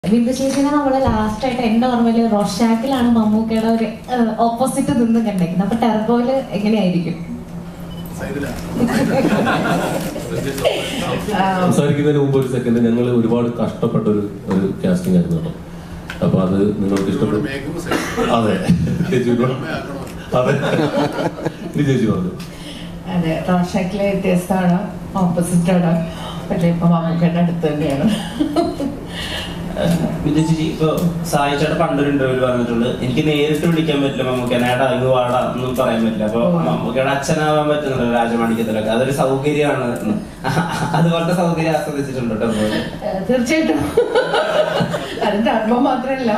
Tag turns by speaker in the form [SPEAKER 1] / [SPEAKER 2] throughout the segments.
[SPEAKER 1] ബിന്ദു ചേച്ചിനെ നമ്മള് ലാസ്റ്റ് ആയിട്ട് എന്റെ ഓർമ്മയില് റോഷാക്കിലാണ് മമ്മൂക്കയുടെ ഒരു ഓപ്പോസിറ്റ് നിന്ന് കണ്ടേക്കുന്നത്. അപ്പൊ ടെർബോയില് എങ്ങനെയായിരിക്കും?
[SPEAKER 2] സംസാരിക്കുന്നതിന് മുമ്പ് ഒരു സെക്കൻഡ്, ഞങ്ങൾ ഒരുപാട് കഷ്ടപ്പെട്ട ഒരു കാസ്റ്റിംഗ് ആയിരുന്നു കേട്ടോ. അപ്പൊ അത് നിങ്ങൾക്ക് ഇഷ്ടപ്പെടും. അതെ ചേച്ചി അതെ ചേച്ചി പറഞ്ഞു.
[SPEAKER 3] അതെ, റോഷാക്കിലെ വ്യത്യസ്തമാണ്, ഓപ്പോസിറ്റാണ്. പക്ഷെ ഇപ്പൊ മമ്മൂക്കയുടെ അടുത്ത് തന്നെയാണ്.
[SPEAKER 4] ബിന്ദു ചേച്ചി, ഇപ്പൊ സായി ചേട്ടൻ പണ്ടൊരു ഇന്റർവ്യൂല് പറഞ്ഞിട്ടുണ്ട്, എനിക്ക് നേരിട്ട് വിളിക്കാൻ പറ്റില്ല മമ്മൂക്കനേടാ ഇങ്ങ് വാടാ ഒന്നും പറയാൻ പറ്റില്ല. അപ്പൊ മമ്മൂക്കയുടെ അച്ഛനാവാൻ പറ്റുന്നുണ്ട് രാജമാണിക്യത്തിലൊക്കെ, അതൊരു സൗകര്യമാണ്. അതുപോലത്തെ സൗകര്യം ആസ്വദിച്ചിട്ടുണ്ട് കേട്ടോ.
[SPEAKER 3] തീർച്ചയായിട്ടും അതിന്റെ അനുഭവം മാത്രമല്ല,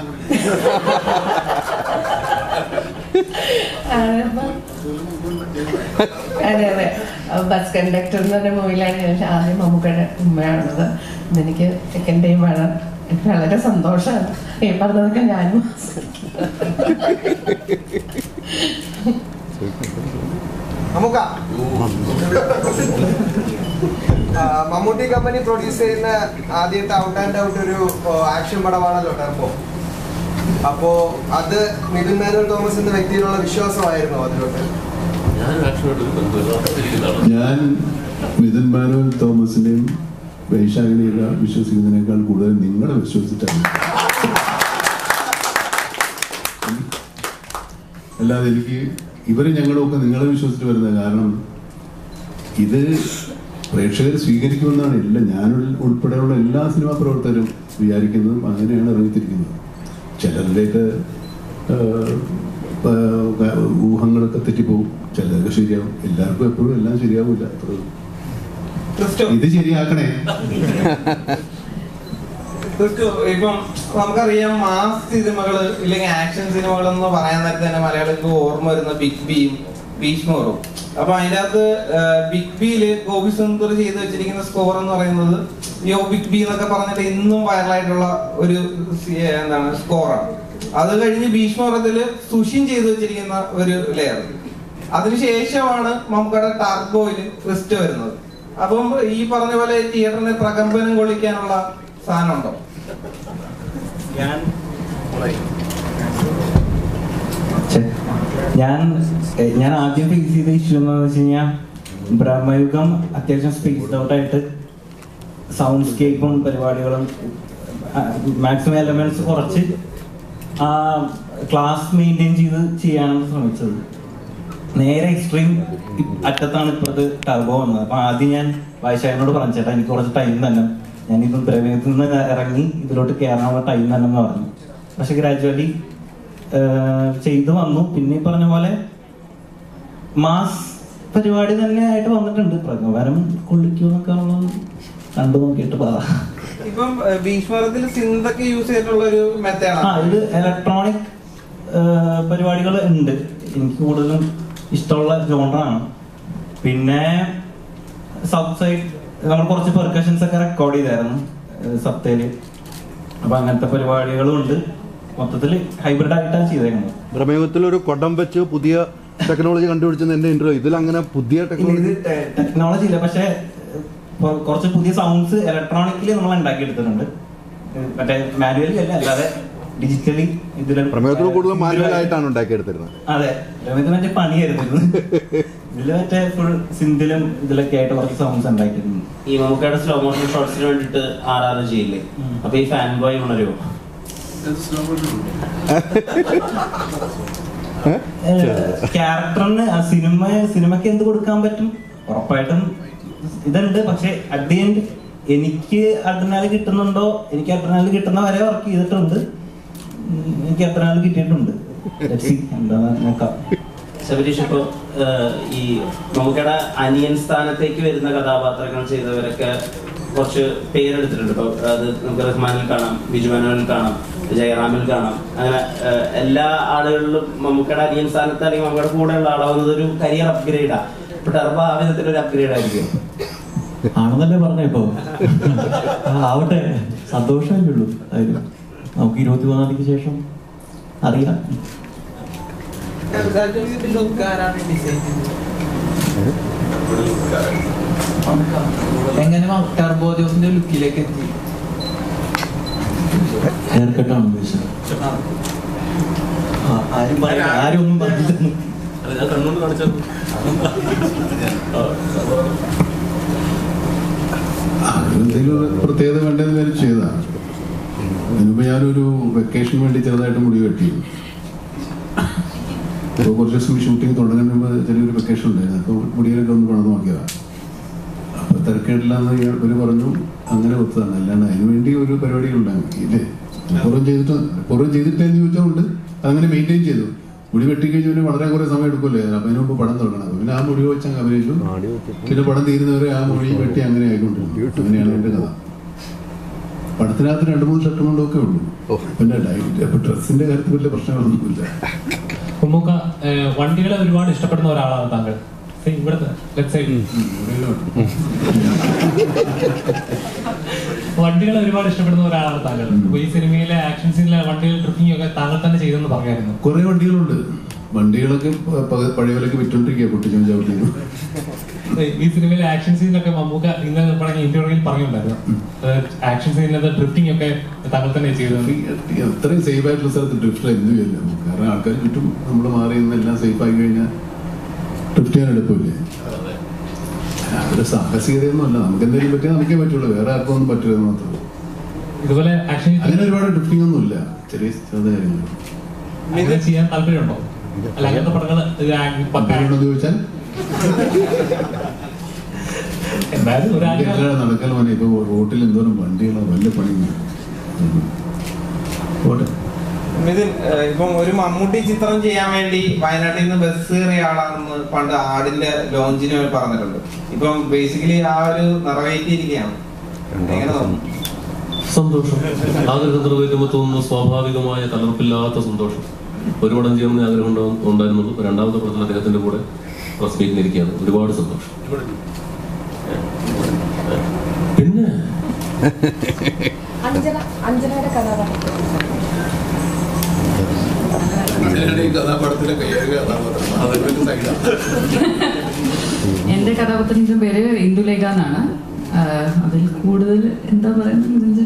[SPEAKER 3] അതെ അതെ, ബസ് കണ്ടക്ടർ എന്ന് പറഞ്ഞ മൂവിയിലാണ് ഞാൻ ആദ്യം മമ്മൂക്കയുടെ ഉമ്മയാണത്. ഇതെനിക്ക് സെക്കൻഡ് ടൈമാണ്. എനിക്ക് വളരെ സന്തോഷമാണ്. ഈ പറഞ്ഞതൊക്കെ ഞാനും
[SPEAKER 5] മമ്മൂട്ടി കമ്പനി പ്രൊഡ്യൂസ് ചെയ്യുന്ന ആദ്യത്തെ ഔട്ട് ആൻഡ് ഔട്ട് ഒരു ആക്ഷൻ പടമാണല്ലോ ടെർബോ. അപ്പോ അത് മിഥുൻ മേനോൻ തോമസ് എന്ന വ്യക്തിയിലുള്ള വിശ്വാസമായിരുന്നു അതിലോട്ട്?
[SPEAKER 6] ഞാൻ മിഥുൻ മേനോൻ തോമസിനെയും വൈശാഖിനെയൊക്കെ വിശ്വസിക്കുന്നതിനേക്കാൾ കൂടുതൽ നിങ്ങളെ വിശ്വസിച്ചിട്ടാണ്. അല്ലാതെ എനിക്ക് ഇവരെ ഞങ്ങളൊക്കെ നിങ്ങളെ വിശ്വസിച്ച് വരുന്നത്. കാരണം ഇത് പ്രേക്ഷകർ സ്വീകരിക്കുമെന്നാണ് ഞാൻ ഉൾപ്പെടെയുള്ള എല്ലാ സിനിമാ പ്രവർത്തകരും വിചാരിക്കുന്നതും അങ്ങനെയാണ് ഇറങ്ങിത്തിരിക്കുന്നത്. ചിലരുടെയൊക്കെ ഊഹങ്ങളൊക്കെ തെറ്റിപ്പോവും, ചിലതൊക്കെ ശരിയാവും. എല്ലാവർക്കും എപ്പോഴും എല്ലാം ശരിയാവില്ല. ഇത് ശരിയാക്കണേ.
[SPEAKER 7] ഇപ്പം നമുക്കറിയാം, മാസ് സിനിമകള് ഇല്ലെങ്കിൽ ആക്ഷൻ സിനിമകൾ എന്ന് പറയാൻ നേരത്തെ തന്നെ മലയാളികൾക്ക് ഓർമ്മ വരുന്ന ബിഗ് ബിയും ഭീഷ്മറും. അപ്പൊ അതിൻ്റെ അകത്ത് ബിഗ് ബിയില് ഗോപി സുന്ദർ ചെയ്ത് വെച്ചിരിക്കുന്ന സ്കോർ എന്ന് പറയുന്നത് യോ ബിഗ് ബി എന്നൊക്കെ പറഞ്ഞിട്ട് ഇന്നും വൈറലായിട്ടുള്ള ഒരു സ്കോറാണ്. അത് കഴിഞ്ഞ് ഭീഷ്മറത്തില് സുഷിൻ ചെയ്ത് വെച്ചിരിക്കുന്ന ഒരു ലെയർ. അതിനുശേഷമാണ് നമുക്കവിടെ ടാർബോയില് ട്വിസ്റ്റ് വരുന്നത്. അപ്പം ഈ പറഞ്ഞ പോലെ തിയേറ്ററിന് പ്രകമ്പനം കൊള്ളിക്കാനുള്ള സാധനം ഉണ്ടോ?
[SPEAKER 4] ഞാൻ ആദ്യം ഫേസ് ചെയ്ത ഇഷ്യൂ എന്ന് വെച്ച് കഴിഞ്ഞാൽ, ബ്രഹ്മയുഗം അത്യാവശ്യം സ്പേസ്ഡ് ഔട്ട് ആയിട്ട് സൗണ്ട് സ്കേപ്പും പരിപാടികളും മാക്സിമം എലമെന്റ്സ് കുറച്ച് ക്ലാസ് മെയിൻറ്റെയിൻ ചെയ്ത് ചെയ്യാനാണ് ശ്രമിച്ചത്. നേരെ എക്സ്ട്രീം അറ്റത്താണ് ഇപ്പോഴത്തെ ടർബോ വന്നത്. അപ്പൊ ആദ്യം ഞാൻ വൈശാഖിനോട് പറഞ്ഞു, ചേട്ടാ എനിക്ക് കുറച്ച് ടൈം തന്നെ, ഞാനിത് പ്രമേയത്തിൽ നിന്ന് ഇറങ്ങി ഇതിലോട്ട് കയറാനുള്ള ടൈം തന്നെ എന്ന് പറഞ്ഞു. പക്ഷെ ഗ്രാജുവലി ചെയ്തു വന്നു. പിന്നെ ഈ പറഞ്ഞ പോലെ മാസ് പരിപാടി തന്നെ ആയിട്ട് വന്നിട്ടുണ്ട്. പ്രകമ്പനം കൊള്ളിക്കുമെന്നൊക്കെ ഉള്ളത് കണ്ടു നോക്കിയിട്ട് പറയാം.
[SPEAKER 7] ഇപ്പം ഭീഷ്മരത്തിൽ സിന്തൊക്കെ യൂസ് ചെയ്തിട്ടുള്ള ഒരു മെത്തേഡാണ്.
[SPEAKER 4] ഇത് ഇലക്ട്രോണിക് പരിപാടികൾ ഉണ്ട്. എനിക്ക് കൂടുതലും ഇഷ്ടമുള്ള ജോണറാണ്. പിന്നെ സബ് സൈഡ് നമ്മൾ കുറച്ച് പെർക്കഷൻസ് ഒക്കെ റെക്കോർഡ് ചെയ്തായിരുന്നു സബ്തയില്. അപ്പൊ അങ്ങനത്തെ പരിപാടികളും ഉണ്ട്. മൊത്തത്തിൽ ഹൈബ്രിഡ് ആയിട്ടാണ് ചെയ്തേക്കുന്നത്.
[SPEAKER 8] പ്രമേയത്തിൽ ഒരു കൊടം വെച്ച് പുതിയ ടെക്നോളജി കണ്ടുപിടിച്ചെന്ന് എന്റെ ഇന്റർവ്യൂ. ഇതിൽ അങ്ങനെ പുതിയ
[SPEAKER 4] ടെക്നോളജി ഇല്ല, പക്ഷെ കുറച്ച് പുതിയ സൗണ്ട്സ് ഇലക്ട്രോണിക്കലി നമ്മൾ ഉണ്ടാക്കിയെടുത്തിട്ടുണ്ട്. മറ്റേ മാനുവലി അല്ല, അല്ലാതെ ഡിജിറ്റലി.
[SPEAKER 8] പ്രമേയത്തിൽ കൂടുതൽ മാനുവൽ ആയിട്ടാണ് ഉണ്ടാക്കിയെടുത്തിരുന്നത്.
[SPEAKER 4] അതെ, പ്രമേയത്തിൽ മറ്റേ പണിയായിരുന്നു. ഇതില് മറ്റേ ഫുൾ സിന്തിലും ഇതിലൊക്കെ ആയിട്ട് കുറച്ച് സൗണ്ട്സ് ഉണ്ടാക്കിയിട്ടുണ്ട്.
[SPEAKER 9] ഈ നമുക്കവിടെ സ്ലോ മോഷൻ ഷോട്ട്സിന് വേണ്ടിട്ട് RR ചെയ്യില്ലേ? അപ്പൊ ഈ ഫാൻ ബോയ് ഉണരുമോ?
[SPEAKER 4] ക്യാരക്ടറിന് സിനിമയ്ക്ക് എന്ത് കൊടുക്കാൻ പറ്റും? ഉറപ്പായിട്ടും ഇതുണ്ട്. പക്ഷെ അറ്റ് ദി എൻഡ് എനിക്ക് അഡ്രിനാല് കിട്ടുന്നുണ്ടോ? എനിക്ക് അഡ്രിനാല് കിട്ടുന്ന വരെ വർക്ക് ചെയ്തിട്ടുണ്ട്. എനിക്ക് അഡ്രിനാല് കിട്ടിയിട്ടുണ്ട്. എന്താ നോക്കാം.
[SPEAKER 9] ശബരീഷ്, ഇപ്പൊ ഈ നമുക്കടെ അനിയൻ സ്ഥാനത്തേക്ക് വരുന്ന കഥാപാത്രങ്ങൾ ചെയ്തവരൊക്കെ കുറച്ച് പേരെടുത്തിട്ടുണ്ട്. ഇപ്പൊ അത് നമുക്ക് റഹ്മാനിൽ കാണാം, ബിജു മനോനിൽ കാണാം, ജയറാമിൽ കാണാം. അങ്ങനെ എല്ലാ ആളുകളിലും നമുക്കടെ അനിയൻ സ്ഥാനത്ത് അല്ലെങ്കിൽ നമ്മുടെ കൂടെയുള്ള ആളാവുന്നത് ഒരു കരിയർ അപ്ഗ്രേഡാ. ഇപ്പൊ ടെർബോ ആ വിധത്തിലൊരു അപ്ഗ്രേഡ് ആയിരിക്കും
[SPEAKER 10] ആണെന്നല്ലേ പറഞ്ഞപ്പോ ആവട്ടെ, സന്തോഷമല്ലേ ഉള്ളൂ. അതായത് നമുക്ക് 23 തീയതിക്ക് ശേഷം അറിയാം.
[SPEAKER 11] എങ്ങനെ ടെർബോ ജോസിന്റെ ലുക്കിലേക്ക് എത്തി?
[SPEAKER 10] ഹെയർ കട്ടാണ് ഉദ്ദേശിച്ചത്. ആരും ഒന്നും പറഞ്ഞില്ലെന്ന്
[SPEAKER 2] ഞാൻ കണ്ണുകൊണ്ട് കാണിച്ചത്.
[SPEAKER 6] എന്തെങ്കിലും പ്രത്യേകത വേണ്ടതെന്ന് വരെ ചെയ്തതാണ്. അതിനിപ്പോൾ ഞാനൊരു വെക്കേഷന് വേണ്ടി ചെറുതായിട്ട് മുടി വെട്ടിയിരുന്നു. ഇപ്പോൾ കുറച്ച് ദിവസം ഷൂട്ടിങ് തുടങ്ങുന്ന മുമ്പ് ചെറിയൊരു വെക്കേഷൻ ഉണ്ടായിരുന്നു. അപ്പോൾ മുടിയിലൊക്കെ ഒന്ന് പണിത് നോക്കിയതാണ്. അപ്പോൾ തിരക്കേടില്ലാന്ന് ഇവർ പറഞ്ഞു, അങ്ങനെ ഒത്തതാണ്. അല്ലാണ്ട് അതിന് വേണ്ടി ഒരു പരിപാടി ഉണ്ടാകും ഇല്ലേ. പുറം ചെയ്തിട്ടെന്ന് ചോദിച്ചാൽ അതങ്ങനെ മെയിൻറ്റെയിൻ ചെയ്തു. മുടി വെട്ടിക്കഴിഞ്ഞാൽ വളരെ കുറേ സമയം എടുക്കുമല്ലേ. അപ്പം അതിന് മുമ്പ് പടം തുടങ്ങണം. പിന്നെ ആ മുടി വെച്ചങ്ങ് അഭിനയിച്ചു. പിന്നെ പടം തീരുന്നവരെ ആ മുടി വെട്ടി അങ്ങനെ ആയിക്കൊണ്ടിരുന്നു. അങ്ങനെയാണ് എൻ്റെ കഥ. പടത്തിനകത്ത് 2-3 ഷർട്ട് കൊണ്ടൊക്കെ ഉള്ളൂ. പിന്നെ ഡ്രസ്സിന്റെ കാര്യത്തിൽ വലിയ പ്രശ്നങ്ങളൊന്നുമില്ല.
[SPEAKER 11] വണ്ടികളെ ഒരുപാട് ഇഷ്ടപ്പെടുന്ന ഒരാളാണ് താങ്കൾ. ഇവിടുത്തെ വണ്ടികളെ ഒരുപാട് ഇഷ്ടപ്പെടുന്ന ഒരാളാണ് താങ്കൾ. ഈ സിനിമയിലെ ആക്ഷൻ സീനിലെ വണ്ടികൾ ട്രിപ്പിംഗ് ഒക്കെ താങ്കൾ തന്നെ ചെയ്തെന്ന് പറയായിരുന്നു.
[SPEAKER 6] കുറെ വണ്ടികളുണ്ട്. വണ്ടികളൊക്കെ പഴയ വിലക്ക് വിറ്റോണ്ടിരിക്കുക പൊട്ടിച്ചും ചവിട്ടിയും.
[SPEAKER 11] ഈ സിനിമയിലെ ആക്ഷൻ സീനിലൊക്കെ മമ്മൂക്ക ഇന്നലെ പറഞ്ഞ ഇന്റർവ്യൂവിൽ പറഞ്ഞിട്ടുണ്ടായിരുന്നു, ആക്ഷൻ സീനിലത്തെ ഡ്രിഫ്റ്റിംഗ് ഒക്കെ താങ്കൾ തന്നെ ചെയ്തത്.
[SPEAKER 6] അത്രയും സേഫ് ആയിട്ടുള്ള സ്ഥലത്ത് ഡ്രിഫ്റ്റ് എന്ത് ചെയ്യില്ല. കാരണം ആൾക്കാർ ചുറ്റും നമ്മൾ മാറി നിന്നെല്ലാം സേഫ് ആയി കഴിഞ്ഞാൽ ഡ്രിഫ്റ്റ് ചെയ്യാൻ എടുപ്പില്ലേ. അതൊരു സാഹസികതയൊന്നും അല്ല. നമുക്ക് എന്തെങ്കിലും പറ്റിയാൽ നമുക്കേ പറ്റുള്ളൂ, വേറെ ആർക്കും ഒന്നും പറ്റില്ലെന്ന് മാത്രമേ.
[SPEAKER 11] ഇതുപോലെ
[SPEAKER 6] അങ്ങനെ ഒരുപാട് ഡ്രിഫ്റ്റിംഗ് ഒന്നും ഇല്ല. ചെറിയ കാര്യങ്ങൾ
[SPEAKER 11] ചെയ്യാൻ താല്പര്യമുണ്ടോ? അല്ല അങ്ങനത്തെ പടങ്ങൾ
[SPEAKER 6] ചോദിച്ചാൽ നടക്കൽ മതി. ഇപ്പൊ റോട്ടിൽ എന്തോരം വണ്ടികളോ വലിയ പണി.
[SPEAKER 7] ഇപ്പം ഒരു മമ്മൂട്ടി ചിത്രം ചെയ്യാൻ വേണ്ടി വയനാട്ടിൽ നിന്ന് ബസ് കയറിയ ആളാണെന്ന് പണ്ട് ആടിന്റെ ലോഞ്ചിന് പറഞ്ഞിട്ടുണ്ട്. ഇപ്പം ബേസിക്കലി ആ ഒരു നിറവേറ്റിയിരിക്കുകയാണ്. എങ്ങനെ തോന്നുന്നു?
[SPEAKER 2] സന്തോഷം. ആഗ്രഹം നിറവേറ്റുമ്പോൾ തോന്നുന്നു സ്വാഭാവികമായ കലർപ്പില്ലാത്ത സന്തോഷം. ഒരു പടം ചെയ്യണമെന്ന് ആഗ്രഹം ഉണ്ടായിരുന്നുള്ളൂ. രണ്ടാമത്തെ പടത്തിൽ അദ്ദേഹത്തിന്റെ കൂടെ പ്രസ് മീറ്റിനിരിക്കുകയാണ്. ഒരുപാട് സന്തോഷം. പിന്നെ
[SPEAKER 12] എന്റെ കഥാപാത്രത്തിന്റെ പേര് ഇന്ദുലേഖ എന്നാണ്. അതിൽ കൂടുതൽ എന്താ പറയുന്നത്?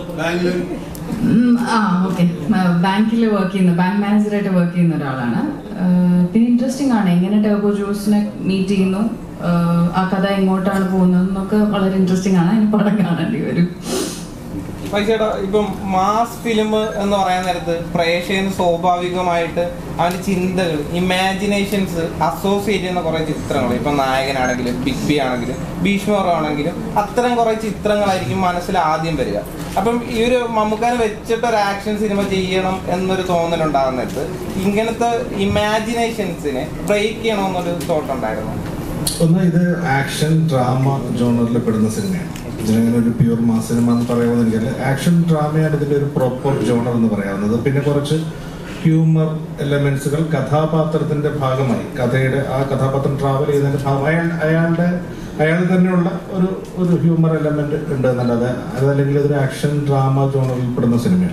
[SPEAKER 12] ഓക്കെ, ബാങ്കിൽ വർക്ക് ചെയ്യുന്ന, ബാങ്ക് മാനേജറായിട്ട് വർക്ക് ചെയ്യുന്ന ഒരാളാണ്. പിന്നെ ഇൻട്രസ്റ്റിംഗ് ആണ് എങ്ങനെ ടർബോ ജോസിനെ മീറ്റ് ചെയ്യുന്നു, ആ കഥ എങ്ങോട്ടാണ് പോകുന്നത് എന്നൊക്കെ വളരെ ഇൻട്രസ്റ്റിംഗ് ആണ്. അതിന് പടം കാണേണ്ടി വരും.
[SPEAKER 7] ചേട്ടാ, ഇപ്പം മാസ് ഫിലിം എന്ന് പറയാൻ നേരത്ത് പ്രേക്ഷകന് സ്വാഭാവികമായിട്ട് അവന്റെ ചിന്തകൾ, ഇമാജിനേഷൻസ് അസോസിയേറ്റ് ചെയ്യുന്ന കുറെ ചിത്രങ്ങൾ, ഇപ്പം നായകനാണെങ്കിലും ബിഗ് ബി ആണെങ്കിലും ഭീഷ്മറാണെങ്കിലും അത്തരം കുറെ ചിത്രങ്ങളായിരിക്കും മനസ്സിൽ ആദ്യം വരിക. അപ്പം ഈ ഒരു മമ്മൂക്കാനെ വെച്ചിട്ട് ഒരു ആക്ഷൻ സിനിമ ചെയ്യണം എന്നൊരു തോന്നലുണ്ടാകുന്നിടത്ത് ഇങ്ങനത്തെ ഇമാജിനേഷൻസിനെ ബ്രേക്ക് ചെയ്യണമെന്നൊരു തോട്ട് ഉണ്ടായിരുന്നു.
[SPEAKER 13] ഒന്ന്, ഇത് ആക്ഷൻ ഡ്രാമ ജോണറിൽ പെടുന്ന സിനിമയാണ്. ഇതിനങ്ങനെ ഒരു പ്യൂർ മാസ് സിനിമ എന്ന് പറയാമെന്ന് എനിക്കല്ല. ആക്ഷൻ ഡ്രാമയാണ് ഇതിൻ്റെ ഒരു പ്രോപ്പർ ജോണർ എന്ന് പറയാവുന്നത്. പിന്നെ കുറച്ച് ഹ്യൂമർ എലമെന്റ്സുകൾ കഥാപാത്രത്തിന്റെ ഭാഗമായി, കഥയുടെ ആ കഥാപാത്രം ട്രാവൽ ചെയ്യുന്നതിന്റെ ഭാഗമായി അയാൾ തന്നെയുള്ള ഒരു ഹ്യൂമർ എലമെന്റ് ഉണ്ട് എന്നല്ലാതെ അതല്ലെങ്കിൽ ഇതൊരു ആക്ഷൻ ഡ്രാമ ജോണറിൽ പെടുന്ന സിനിമയാണ്.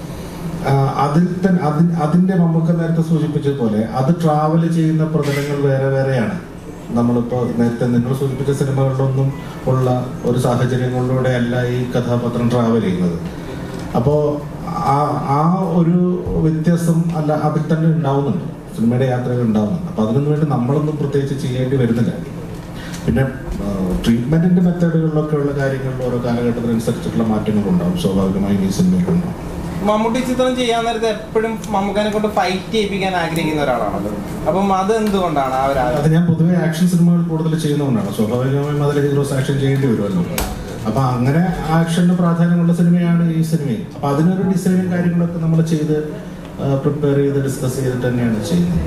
[SPEAKER 13] അതിന്റെ നമുക്ക് നേരത്തെ സൂചിപ്പിച്ചതുപോലെ അത് ട്രാവൽ ചെയ്യുന്ന പ്രതലങ്ങൾ വേറെ വേറെയാണ്. നമ്മളിപ്പോൾ നേരത്തെ നിങ്ങൾ സൂചിപ്പിച്ച സിനിമകളിലൊന്നും ഉള്ള ഒരു സാഹചര്യങ്ങളിലൂടെ അല്ല ഈ കഥാപാത്രം ട്രാവൽ ചെയ്യുന്നത്. അപ്പോൾ ആ ഒരു വ്യത്യാസം അല്ല അതിൽ തന്നെ ഉണ്ടാവുന്നുണ്ട്, സിനിമയുടെ യാത്രകൾ ഉണ്ടാവുന്നുണ്ട്. അപ്പോൾ അതിനൊന്നും വേണ്ടി നമ്മളൊന്നും പ്രത്യേകിച്ച് ചെയ്യേണ്ടി വരുന്നില്ല. പിന്നെ ട്രീറ്റ്മെന്റിന്റെ മെത്തേഡുകളിലൊക്കെ ഉള്ള കാര്യങ്ങളിൽ ഓരോ കാലഘട്ടത്തിനനുസരിച്ചിട്ടുള്ള മാറ്റങ്ങളുണ്ടാവും, സ്വാഭാവികമായും ഈ സിനിമയിലുണ്ടാവും.
[SPEAKER 7] മമ്മൂട്ടി ചിത്രം ചെയ്യാൻ നേരത്തെ എപ്പോഴും മമ്മൂക്കാനെ കൊണ്ട് ഫൈറ്റ് ചെയ്യിപ്പിക്കാൻ ആഗ്രഹിക്കുന്ന ഒരാളാണല്ലോ. അപ്പം അത് എന്തുകൊണ്ടാണ്
[SPEAKER 13] അത് ഞാൻ പൊതുവെ ആക്ഷൻ സിനിമകൾ കൂടുതൽ ചെയ്യുന്നതുകൊണ്ടാണ്. സ്വാഭാവികമായും അതിൽ ഹീറോസ് ആക്ഷൻ ചെയ്യേണ്ടി വരുമല്ലോ. അപ്പൊ അങ്ങനെ ആക്ഷന് പ്രാധാന്യമുള്ള സിനിമയാണ് ഈ സിനിമയിൽ. അപ്പൊ അതിനൊരു ഡിസൈനും കാര്യങ്ങളൊക്കെ നമ്മൾ ചെയ്ത് പ്രിപ്പയർ ചെയ്ത് ഡിസ്കസ് ചെയ്തിട്ട് തന്നെയാണ് ചെയ്യുന്നത്.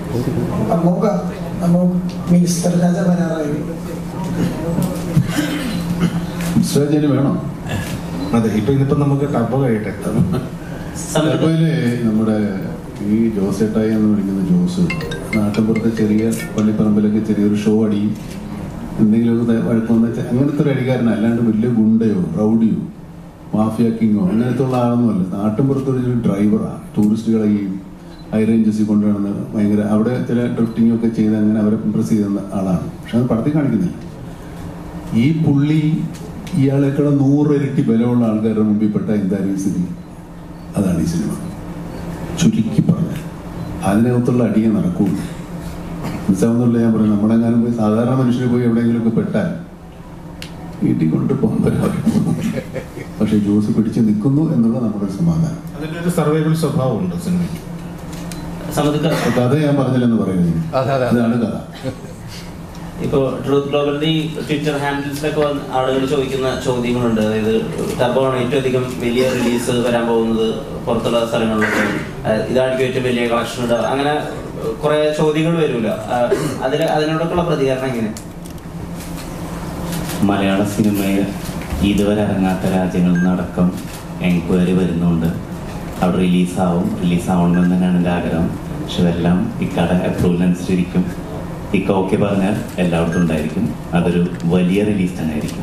[SPEAKER 6] വേണം.
[SPEAKER 13] അതെ, ഇപ്പൊ നമുക്ക് ടർബോ കഴിയട്ടെ.
[SPEAKER 6] ടർബോയില് നമ്മുടെ ഈ ജോസേട്ടായി എന്ന് വിളിക്കുന്ന ജോസ് നാട്ടിൻപുറത്തെ ചെറിയ പള്ളിപ്പറമ്പിലൊക്കെ ചെറിയൊരു ഷോ അടിയും എന്തെങ്കിലുമൊക്കെ വഴക്കൊന്ന അങ്ങനത്തെ ഒരു അടിക്കാരനാണ്. അല്ലാണ്ട് വലിയ ഗുണ്ടയോ റൗഡിയോ മാഫിയ കിങ്ങോ അങ്ങനത്തെ ഉള്ള ആളൊന്നുമല്ല. നാട്ടിൻപുറത്തൊരു ഡ്രൈവറാണ്. ടൂറിസ്റ്റുകളെ ഈ ഹൈ റേഞ്ചസിൽ കൊണ്ടുവന്ന് ഭയങ്കര അവിടെ ചില ഡ്രിഫ്റ്റിംഗ് ഒക്കെ ചെയ്ത് അങ്ങനെ അവരെ ഇംപ്രസ് ചെയ്യുന്ന ആളാണ്. പക്ഷെ അത് പടത്തിൽ കാണിക്കുന്നില്ല. ഈ പുള്ളി ഇയാളെക്കാളും 100 ഇരട്ടി ബലമുള്ള ആൾക്കാരുടെ മുമ്പിൽ പെട്ട എന്തായാലും സ്ഥിതി അതാണ് ഈ സിനിമ. ചുരുക്കി പറഞ്ഞാൽ അതിനകത്തുള്ള അടിയെ നടക്കുള്ളൂ. മനസ്സിലാവുന്നില്ല ഞാൻ പറയുന്നത്. നമ്മളെങ്ങാനും പോയി സാധാരണ മനുഷ്യർ പോയി എവിടെയെങ്കിലുമൊക്കെ പെട്ടാൽ വീട്ടിൽ കൊണ്ട് പോകാൻ, പക്ഷെ ജോസ് പിടിച്ച് നിൽക്കുന്നു എന്നുള്ള നമ്മുടെ സമാധാനം.
[SPEAKER 13] അതിന്റെ ഒരു സർവൈവൽ സ്വഭാവമുണ്ട് സിനിമയ്ക്ക്.
[SPEAKER 6] കഥ ഞാൻ പറഞ്ഞില്ലെന്ന് പറയുന്നത്, അതാണ് കഥ.
[SPEAKER 9] ഇപ്പോ ട്രൂത്ത് ഗ്ലോബലിന്റെ ട്വിറ്റർ ഹാൻഡിൽസിലൊക്കെ ആളുകൾ ചോദിക്കുന്ന ചോദ്യങ്ങളുണ്ട്. അതായത് ടർബോ ആണ് ഏറ്റവും അധികം വലിയ റിലീസ് വരാൻ പോകുന്നത് പുറത്തുള്ള സ്ഥലങ്ങളിലൊക്കെ, ഇതായിരിക്കും ഏറ്റവും വലിയ കളക്ഷൻ ഉണ്ടാവുക, അങ്ങനെ കുറെ ചോദ്യങ്ങൾ വരുമല്ലോ. അതിനോടൊക്കെയുള്ള പ്രതികരണം എങ്ങനെ?
[SPEAKER 14] മലയാള സിനിമയിൽ ഇതുവരെ ഇറങ്ങാത്ത രാജ്യങ്ങളിൽ നിന്നടക്കം എൻക്വയറി വരുന്നുണ്ട്. അവിടെ റിലീസാവണമെന്ന് തന്നെയാണ് എൻ്റെ ആഗ്രഹം. പക്ഷെ ഇതെല്ലാം ഇക്കടെ അപ്രൂവലനുസരിച്ചിരിക്കും. ഇക്ക ഓക്കെ പറഞ്ഞാൽ എല്ലായിടത്തും ഉണ്ടായിരിക്കും. അതൊരു വലിയ റിലീസ് തന്നെ ആയിരിക്കും.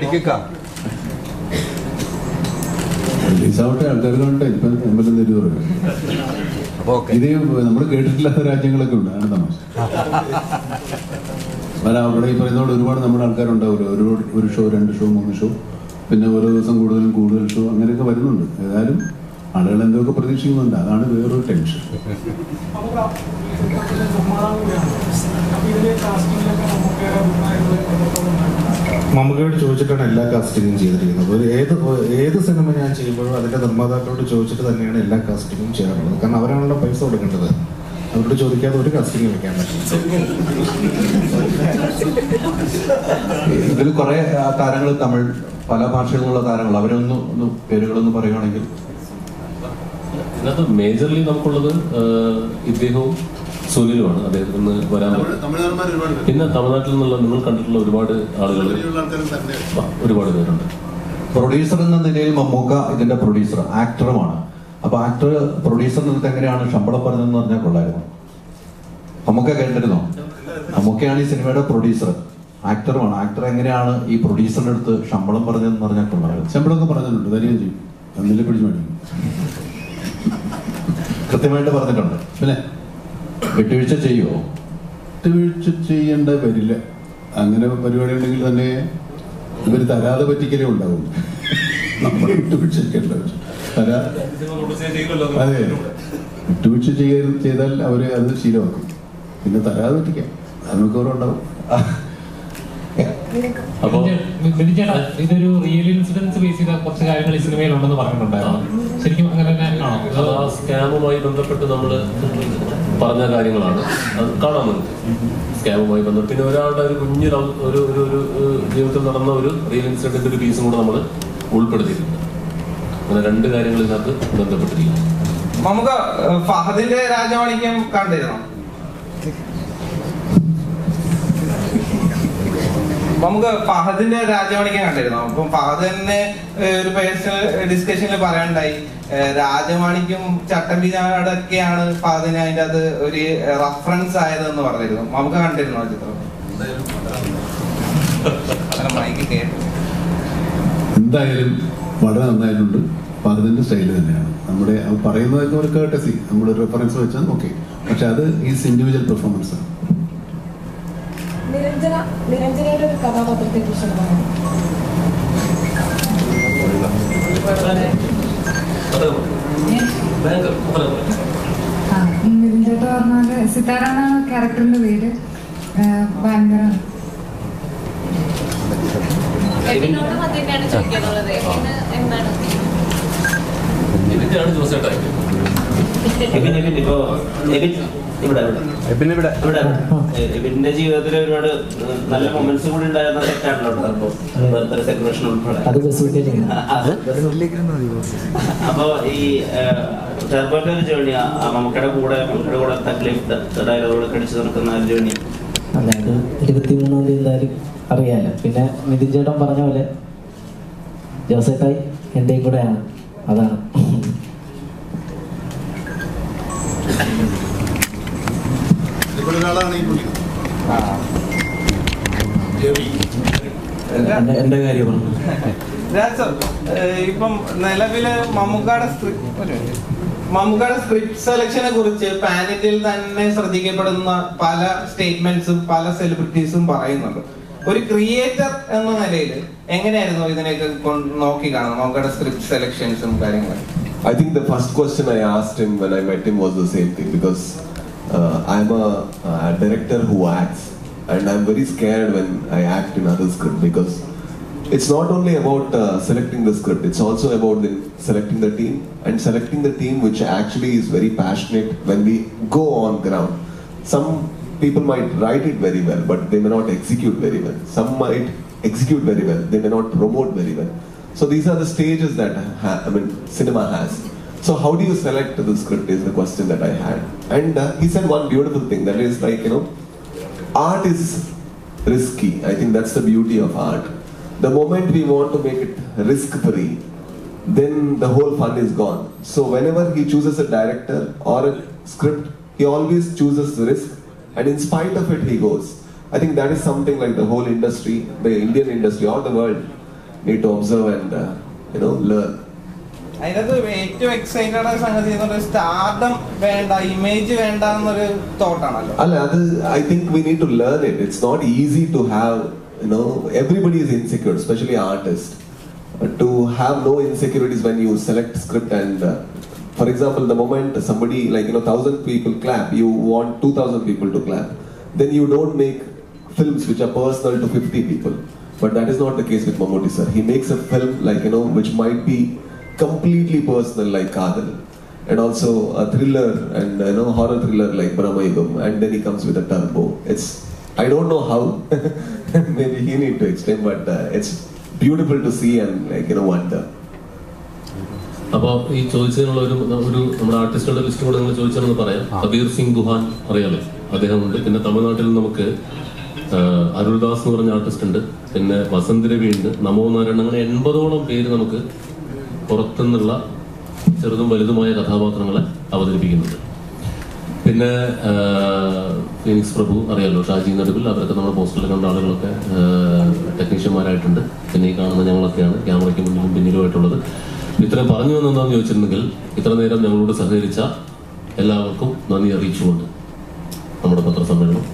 [SPEAKER 6] റിലീസാവട്ടെ, ആൾക്കാർ കണ്ടേ. ഇപ്പം എമ്പലം തരൂർ ഇത് നമ്മൾ കേട്ടിട്ടില്ലാത്ത രാജ്യങ്ങളൊക്കെ ഉണ്ട്. ആണ് തമാശ. അവിടെ ഈ പറയുന്നതോടെ ഒരുപാട് നമ്മുടെ ആൾക്കാരുണ്ടാവില്ല. ഒരു ഷോ, 2 ഷോ, 3 ഷോ, പിന്നെ ഓരോ ദിവസം കൂടുതൽ ഷോ, അങ്ങനെയൊക്കെ വരുന്നുണ്ട്. ഏതായാലും ആളുകൾ എന്തൊക്കെ പ്രതീക്ഷിക്കുന്നുണ്ട്. അതാണ് വേറൊരു ടെൻഷൻ.
[SPEAKER 13] മമ്മൂക്കയോട് ചോദിച്ചിട്ടാണ് എല്ലാ കാസ്റ്റിങ്ങും ചെയ്തിരിക്കുന്നത്. ഏത് സിനിമ ഞാൻ ചെയ്യുമ്പോഴും അതിന്റെ നിർമ്മാതാക്കളോട് ചോദിച്ചിട്ട് തന്നെയാണ് എല്ലാ കാസ്റ്റിങ്ങും ചെയ്യാറുള്ളത്. കാരണം അവരാണല്ലോ പൈസ കൊടുക്കേണ്ടത്. അവരോട് ചോദിക്കാതെ ഒരു കാസ്റ്റിംഗ് വെക്കാൻ പറ്റില്ല.
[SPEAKER 8] ഇതിൽ കുറെ താരങ്ങൾ തമിഴ്, പല ഭാഷകളിലുള്ള താരങ്ങൾ, അവരൊന്ന് പേരുകളൊന്ന് പറയുകയാണെങ്കിൽ.
[SPEAKER 2] ഇതിനകത്ത് മേജർലി നമുക്കുള്ളത് ഇദ്ദേഹവും സുനിലുമാണ്. അദ്ദേഹത്തിന് വരാൻ പിന്നെ തമിഴ്നാട്ടിൽ നിന്നുള്ള നിങ്ങൾ കണ്ടിട്ടുള്ള ഒരുപാട് ആളുകൾ, ഒരുപാട് പേരുണ്ട്.
[SPEAKER 8] പ്രൊഡ്യൂസർ എന്ന നിലയിൽ മമ്മൂക്ക ഇതിന്റെ പ്രൊഡ്യൂസർ, ആക്ടറുമാണ്. അപ്പൊ ആക്ടർ പ്രൊഡ്യൂസറിന്റെ അടുത്ത് എങ്ങനെയാണ് ശമ്പളം പറഞ്ഞതെന്ന് പറഞ്ഞാൽ കൊള്ളായിരുന്നു. മമ്മൂക്ക കേട്ടിരുന്നോ? മമ്മൂക്കയാണ് ഈ സിനിമയുടെ പ്രൊഡ്യൂസർ, ആക്ടറുമാണ്. ആക്ടർ എങ്ങനെയാണ് ഈ പ്രൊഡ്യൂസറിന്റെ അടുത്ത് ശമ്പളം പറഞ്ഞതെന്ന് പറഞ്ഞാൽ കൊള്ളായിരുന്നു.
[SPEAKER 6] ശമ്പളമൊക്കെ പറഞ്ഞിട്ടുണ്ട്, തരികയും ചെയ്യും. തന്നിലെ പിടിച്ചു മേടിക്കും.
[SPEAKER 8] കൃത്യമായിട്ട് പറഞ്ഞിട്ടുണ്ട്.
[SPEAKER 6] പിന്നെ
[SPEAKER 8] വിട്ടുവീഴ്ച ചെയ്യുമോ?
[SPEAKER 6] വിട്ടുവീഴ്ച ചെയ്യേണ്ട വരില്ല. അങ്ങനെ പരിപാടി ഉണ്ടെങ്കിൽ തന്നെ ഇവർ തരാതെ പറ്റിക്കലേ ഉണ്ടാവും. നമ്മൾ വിട്ടുവീഴ്ച ചെയ്യേണ്ട അതെ, വിട്ടുവീഴ്ച ചെയ്താൽ അവര് അത് ശീലമാക്കും. പിന്നെ തരാതെ പറ്റിക്കാം, അതിനൊക്കെ ഉണ്ടാവും.
[SPEAKER 11] ഇതൊരു റിയൽ ഇൻസിഡൻസ് ബേസ് ചെയ്ത കുറച്ച് കാര്യങ്ങൾ ഈ സിനിമയിൽ ഉണ്ടെന്ന് പറഞ്ഞിട്ടുണ്ടായിരുന്നു. ശരിക്കും അങ്ങനെ തന്നെയാണോ?
[SPEAKER 2] സ്കാമുമായി ബന്ധപ്പെട്ട് നമ്മൾ പറഞ്ഞ കാര്യങ്ങളാണ് അത് കാണാൻ നമുക്ക്. സ്കാമുമായി ബന്ധപ്പെട്ട് പിന്നെ ഒരാളുടെ ഒരു കുഞ്ഞൊരു ഒരു ജീവിതത്തിൽ നടന്ന ഒരു റിയൽ ഇൻസിഡന്റിന്റെ ഒരു പീസും കൂടെ നമ്മൾ ഉൾപ്പെടുത്തിയിട്ടുണ്ട്. അങ്ങനെ 2 കാര്യങ്ങൾ ഇതിനകത്ത് ബന്ധപ്പെട്ടിരിക്കുന്നു.
[SPEAKER 7] നമുക്ക് ഫഹദിന്റെ രാജമാണിക്യം കണ്ടിരുന്നോ? നമുക്ക് ഫഹദിന്റെ രാജമാണിക്യം കണ്ടിരുന്നോ? അപ്പം ഫഹദ് തന്നെ ഒരു പേഴ്സണൽ ഡിസ്കഷനിൽ പറയാനുണ്ടായി, രാജമാണിക്യം ചട്ടമ്പിനാടൊക്കെയാണ് ഫഹദിന് അതിൻ്റെ അത് ഒരു റഫറൻസ് ആയതെന്ന് പറഞ്ഞിരുന്നു. നമുക്ക് കണ്ടിരുന്നോ ചിത്രം? മൈക്ക് കേട്ടു.
[SPEAKER 6] എന്തായാലും വളരെ നന്നായിട്ടുണ്ട്. ഫഹദിന്റെ സ്റ്റൈല് തന്നെയാണ്. നമ്മുടെ പറയുന്നതൊക്കെ ഒരു കേട്ടസി, നമ്മുടെ റെഫറൻസ് വെച്ചാൽ ഓക്കെ. പക്ഷെ അത് ഈസ് ഇൻഡിവിജ്വൽ പെർഫോമൻസ് ആണ്.
[SPEAKER 1] നിരഞ്ജനയുടെ ഒരു കഥാപാത്രത്തെ കുറിച്ചാണ് പറയുന്നത്.
[SPEAKER 12] നിരഞ്ജേട്ട പറഞ്ഞാല് സിത്താര എന്നാണ് ക്യാരക്ടറിന്റെ പേര്. ഭയങ്കര
[SPEAKER 9] എബിന്റെ ജീവിതത്തിൽ ഒരുപാട് നല്ല മൊമെന്റ്സ് കൂടി ഉണ്ടായിരുന്ന സെറ്റാണല്ലോ. ബർത്ത്ഡേ സെലിബ്രേഷൻ ഉൾപ്പെടെ. അപ്പൊ ഈ ടർബോന്റെ ഒരു ജേണി, മമ്മൂക്കയുടെ കൂടെ തക്ലീഫ് ഡയലോഗുകൾ അടിച്ചു നടക്കുന്ന ഒരു ജേണി.
[SPEAKER 10] അതായത് 23 എന്തായാലും അറിയാലോ. പിന്നെ നിതിൻ ചേട്ടൻ പറഞ്ഞ പോലെ ജോസേട്ടായി എന്റെയും കൂടെയാണ്. അതാണ് എന്റെ കാര്യം പറഞ്ഞു.
[SPEAKER 7] ഇപ്പം നിലവില് മമ്മൂക്കയുടെ സ്ക്രിപ്റ്റ് സെലക്ഷനെ കുറിച്ച് പാനലിൽ തന്നെ ശ്രദ്ധിക്കപ്പെടുന്ന പല സ്റ്റേറ്റ്മെന്റ്സും പല സെലിബ്രിറ്റീസും പറയുന്നുണ്ട്. ഒരു ക്രിയേറ്റർ എന്ന നിലയിൽ എങ്ങനെയായിരുന്നു ഇതിനെയൊക്കെ നോക്കി കാണുന്നത്? മമ്മൂക്കയുടെ സ്ക്രിപ്റ്റ് സെലക്ഷൻസും കാര്യങ്ങളും
[SPEAKER 15] I think the first question I asked him when I met him was the same thing, because I'm a director who acts, and I'm very scared when I act in other script, because it's not only about selecting the script, it's also about selecting the team, and selecting the team which actually is very passionate when we go on ground. Some people might write it very well, but they may not execute very well. Some might execute very well, they may not promote very well. So these are the stages that cinema has. So how do you select the script is the question that I had. And he said one beautiful thing, that is like, art is risky. I think that's the beauty of art. The moment we want to make it risk-free, then the whole fun is gone. So whenever he chooses a director or a script, he always chooses the risk, and in spite of it, he goes. I think that is something like the whole industry, the Indian industry, all the world need to observe and learn.
[SPEAKER 7] അതിനകത്ത് ഏറ്റവും excited ആയ സംഗതി stardom വേണ്ട, image വേണ്ട എന്നൊരു തോട്ടാണല്ലോ.
[SPEAKER 15] അല്ല, അത് I think we need to learn it. It's not easy to have, everybody is insecure, especially artists. To have no insecurities when you select script and for example, the moment somebody 1,000 people clap, you want 2,000 people to clap. Then you don't make films which are personal to 50 people. But that is not the case with Mammootty sir. He makes a film which might be completely personal like Kadal, and also a thriller and horror thriller like Brahmayugam, and then he comes with a turbo. I don't know how. Maybe he need to explain, but it's beautiful to see and wonder.
[SPEAKER 2] അപ്പോൾ ഈ ചോദിച്ചതിനുള്ള ഒരു നമ്മുടെ ആർട്ടിസ്റ്റുകളുടെ list കൂടെ നിങ്ങൾ ചോദിച്ചാണെന്ന് പറയാം. കബീർ സിംഗ് ദുഹാൻ അറിയാലോ, അദ്ദേഹമുണ്ട്. പിന്നെ തമിഴ്നാട്ടിൽ നമുക്ക് അരുൾദാസ് എന്ന് പറഞ്ഞ ആർട്ടിസ്റ്റ് ഉണ്ട്. പിന്നെ വസന്ത് രവി ഉണ്ട്, നമോ നാരായണൻ. അങ്ങനെ 80ഓളം പേര് നമുക്ക് പുറത്തുനിന്നുള്ള ചെറുതും വലുതുമായ കഥാപാത്രങ്ങളെ അവതരിപ്പിക്കുന്നുണ്ട്. പിന്നെ ഫീനിക്സ് പ്രഭു അറിയാലോ, ഷാജി നടുവിൽ, അവരൊക്കെ നമ്മുടെ പോസ്റ്ററിൽ കണ്ട ആളുകളൊക്കെ ടെക്നീഷ്യന്മാരായിട്ടുണ്ട്. പിന്നെ ഈ കാണുന്ന ഞങ്ങളൊക്കെയാണ് ക്യാമറയ്ക്ക് മുന്നിലും പിന്നിലുമായിട്ടുള്ളത്. ഇത്രയും പറഞ്ഞു വന്നെന്താണെന്ന് ചോദിച്ചിട്ടുണ്ടെങ്കിൽ ഇത്ര നേരം ഞങ്ങളോട് സഹകരിച്ച എല്ലാവർക്കും നന്ദി അറിയിച്ചുകൊണ്ട് നമ്മുടെ പത്രസമ്മേളനം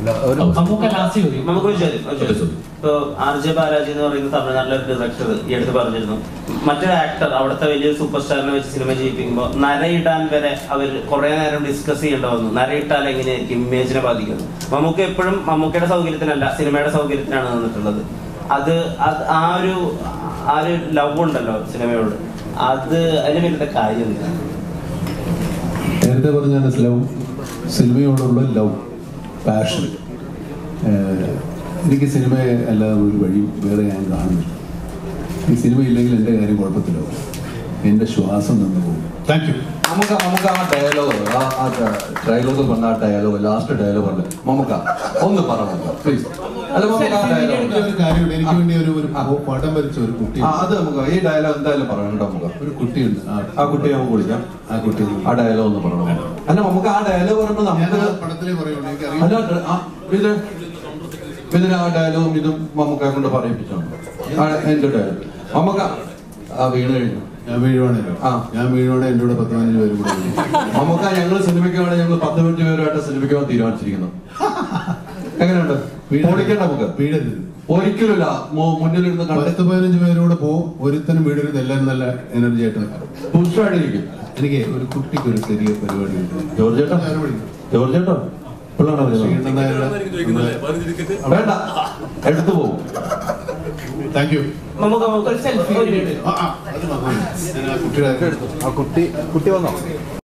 [SPEAKER 9] ആർ.ജെ. ബാലാജി എന്ന് പറയുന്ന തമിഴ്നാട്ടിലെ ഡയറക്ടർ ഈ അടുത്ത് പറഞ്ഞിരുന്നു, മറ്റൊരു ആക്ടർ അവിടുത്തെ വലിയൊരു സൂപ്പർ സ്റ്റാറിനെ വെച്ച് സിനിമ ചെയ്യിപ്പിക്കുമ്പോൾ നരയിടാൻ വരെ അവർ കുറെ നേരം ഡിസ്കസ് ചെയ്യേണ്ട വന്നു. നരയിട്ടാൽ എങ്ങനെയായിരിക്കും ഇമേജിനെ ബാധിക്കുന്നത്. മമ്മൂക്ക എപ്പോഴും മമ്മൂക്കയുടെ സൗകര്യത്തിനല്ല, സിനിമയുടെ സൗകര്യത്തിനാണ് നിന്നിട്ടുള്ളത്. അത് ആ ഒരു ലവ് ഉണ്ടല്ലോ സിനിമയോട്, അതിന് വേണ്ടിയിട്ട് കാര്യം
[SPEAKER 6] നേരത്തെ പറഞ്ഞ ലവ്, സിനിമയോടുള്ള ലവ്, പാഷൻ. എനിക്ക് സിനിമയെ അല്ലാതെ ഒരു വഴി വേറെ ഞാൻ കാണുന്നില്ല. ഈ സിനിമ ഇല്ലെങ്കിൽ എൻ്റെ കാര്യം കുഴപ്പത്തിലാവും, എൻ്റെ ശ്വാസം നിന്ന് പോകും. Thank you.
[SPEAKER 8] നമുക്ക് ആ ഡയലോഗ്, ട്രൈലോഗ് പറഞ്ഞ ആ ഡയലോഗ്, ലാസ്റ്റ് ഡയലോഗ് പറഞ്ഞ നമുക്ക് ഒന്ന് പറഞ്ഞു പ്ലീസ്. അല്ല, നമുക്ക് ആ ഡയലോഗ്
[SPEAKER 6] ഒരു കാര്യമുണ്ട്. എനിക്ക് വേണ്ടി ഒരു പടം വരച്ച ഒരു കുട്ടി,
[SPEAKER 8] അത് നമുക്ക് ഈ ഡയലോഗ് എന്തായാലും പറയണം കേട്ടോ. നമുക്ക്
[SPEAKER 6] ഒരു കുട്ടിയുണ്ട്,
[SPEAKER 8] ആ കുട്ടിയെ നമുക്ക് വിളിക്കാം.
[SPEAKER 6] ആ കുട്ടി
[SPEAKER 8] ആ ഡയലോഗ് ഒന്ന് പറയണം. അല്ല, നമുക്ക് ആ ഡയലോഗ് പറയുമ്പോൾ നമുക്ക്
[SPEAKER 6] പടത്തിലേ പറയുള്ളൂ.
[SPEAKER 8] അല്ല, ഇതിന് ആ ഡയലോഗും ഇതും നമുക്ക് കൊണ്ട് പറയിപ്പിച്ചോ. എന്റെ ഡയലോഗ് നമുക്ക് വീണ് കഴിഞ്ഞു.
[SPEAKER 6] ഞാൻ വീഴുവാണ് എൻ്റെ കൂടെ 10-15 പേര് കൂടെ.
[SPEAKER 8] നമുക്ക് ഞങ്ങൾ സിനിമയ്ക്ക് വേണമെങ്കിൽ ഞങ്ങൾ 10-15 പേരുമായിട്ട് സിനിമയ്ക്ക് പോകാൻ തീരുമാനിച്ചിരിക്കുന്നു. എങ്ങനെയുണ്ട്? ഓടിക്കണ്ട, നമുക്ക് വീഴരുത് ഒരിക്കലുമില്ല. മുന്നിലിരുന്ന്
[SPEAKER 6] 10-15 പേരോടെ പോകും. ഒരുത്തനും വീടരുത്. എല്ലാവരും നല്ല എനർജി ആയിട്ട്
[SPEAKER 8] പുഷ്ടായിട്ടിരിക്കും.
[SPEAKER 6] എനിക്ക് ഒരു കുട്ടിക്ക് ഒരു ചെറിയ പരിപാടി ഉണ്ട്.
[SPEAKER 8] ജോർജ് ചേട്ടോ വേണ്ട, എടുത്തു പോകും.
[SPEAKER 6] Thank you.
[SPEAKER 7] നമുക്ക്
[SPEAKER 6] കുട്ടി വന്നോ?